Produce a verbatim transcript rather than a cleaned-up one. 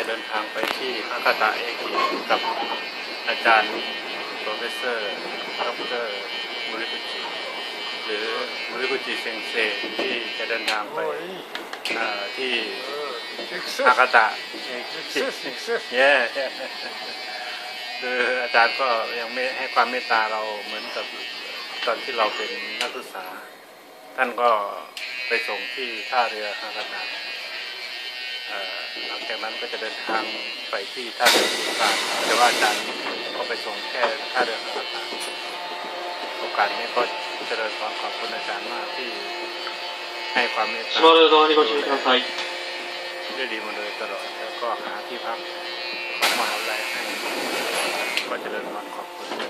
เดินทางไปที่ฮากาตะเอกิกับอาจารย์โปรเฟสเซอร์ดรมุริกุจิหรือมุริกุจิเซงเซที่จะเดินทางไปที่ฮากาตะเย่คืออาจารย์ก็ยังไม่ให้ความเมตตาเราเหมือนกับตอนที่เราเป็นนักศึกษาท่านก็ไปส่งที่ท่าเรือฮากาตะหลังจากนั้นก็จะเดินทางไปที่ท่าเรือสุสานแต่ว่าอาจารย์ก็ไปส่งแค่ท่าเรือฮากาตะโอกาสนี้ก็เจริญพรขอบคุณอาจารย์มากที่ให้ความเมตตาด้วยดีมาโดยตลอดแล้วก็หาที่พักของมหาวิทยาลัยให้ก็เจริญพรขอบคุณ